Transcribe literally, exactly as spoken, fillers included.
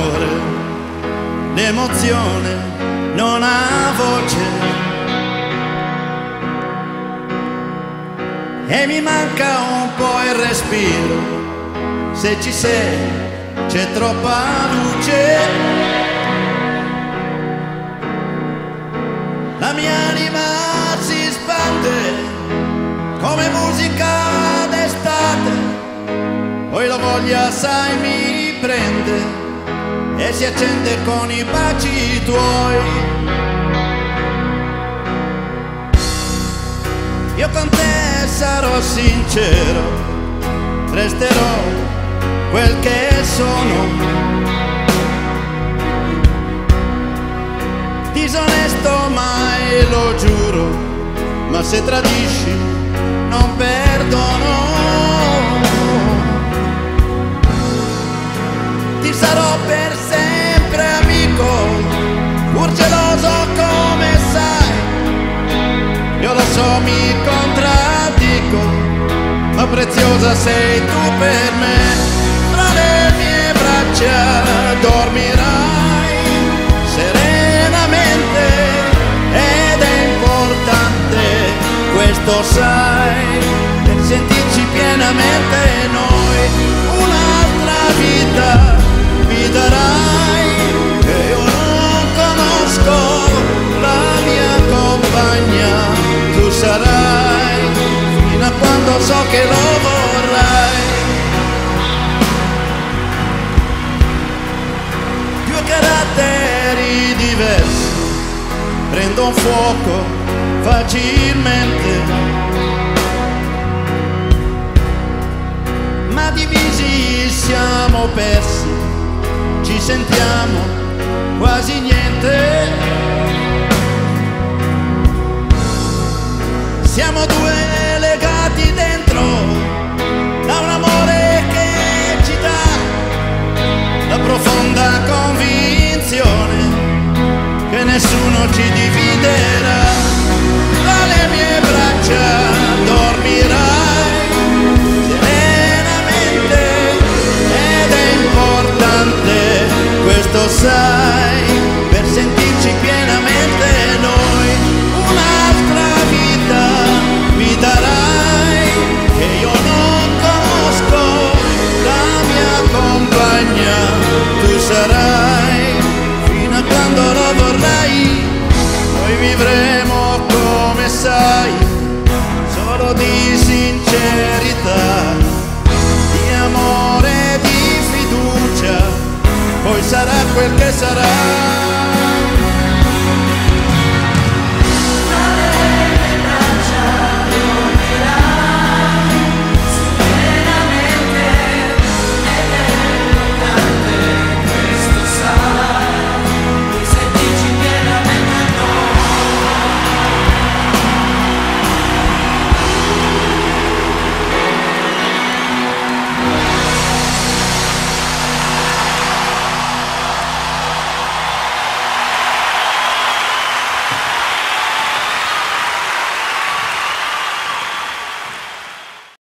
cuore, l'emozione non ha voce e mi manca un po' il respiro. Se ci sei c'è troppa luce, la mia anima si spande come musica d'estate. Poi la voglia, sai, mi prende e si accende con i baci tuoi. Io con te sarò sincero, resterò quel che sono, disonesto mai, lo giuro, ma se tradisci non perdono. Ti sarò per sempre amico, pur geloso come sai. Io lo so, mi contraddico, ma preziosa sei tu per me. Tra le mie braccia dormirai serenamente ed è importante, questo sai, per sentirci pienamente noi. Un'altra vita mi darai che io non conosco, la mia compagna tu sarai fino a quando so che lo vorrai. Due caratteri diversi prendono fuoco facilmente, ma divisi siamo persi, ci sentiamo quasi niente. Siamo due legati dentro da un amore che ci dà la profonda convinzione che nessuno ci dividerà. Tra le mie braccia dormirai serenamente ed è importante, questo sai, per sentirci pienamente noi. Un'altra vita mi darai che io non conosco, la mia compagna tu sarai fino a quando lo vorrai. Noi vivremo come sai, solo di sincerità, di amore, di fiducia, poi sarà quel che sarà.